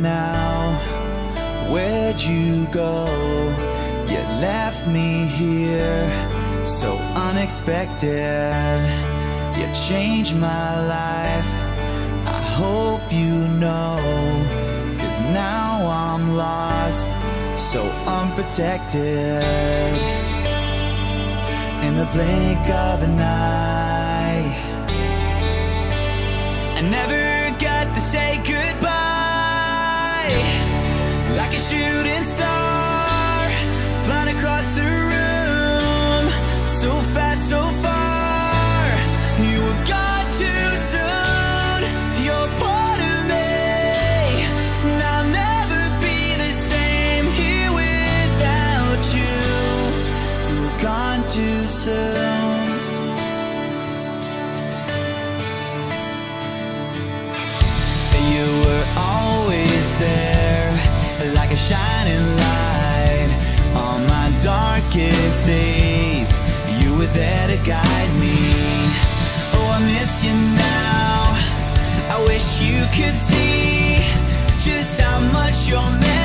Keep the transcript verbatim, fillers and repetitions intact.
now? Where'd you go? You left me here so unexpected. You changed my life, I hope you know. 'Cause now I'm lost, so unprotected. In the blink of an eye, I never got to say goodbye. Like a shooting star, flying across the room, so fast, so far. You were gone too soon. You're part of me, and I'll never be the same here without you. You were gone too soon. You were always there, like a shining light on my darkest days. You were there to guide me. Oh, I miss you now. I wish you could see just how much you're meant